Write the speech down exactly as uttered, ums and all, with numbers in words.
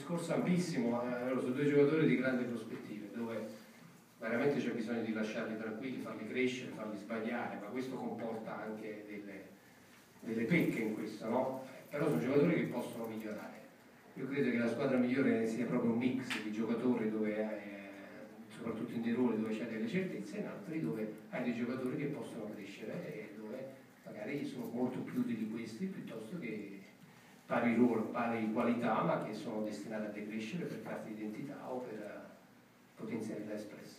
discorso ampissimo, eh, sono due giocatori di grandi prospettive, dove veramente c'è bisogno di lasciarli tranquilli, farli crescere, farli sbagliare, ma questo comporta anche delle, delle pecche in questo, no? Però sono giocatori che possono migliorare. Io credo che la squadra migliore sia proprio un mix di giocatori dove, eh, soprattutto in dei ruoli dove c'è delle certezze, e in altri dove hai dei giocatori che possono crescere e dove magari sono molto più di questi piuttosto che pari ruolo, pari qualità, ma che sono destinati a decrescere per carte d'identità o per potenzialità espresse.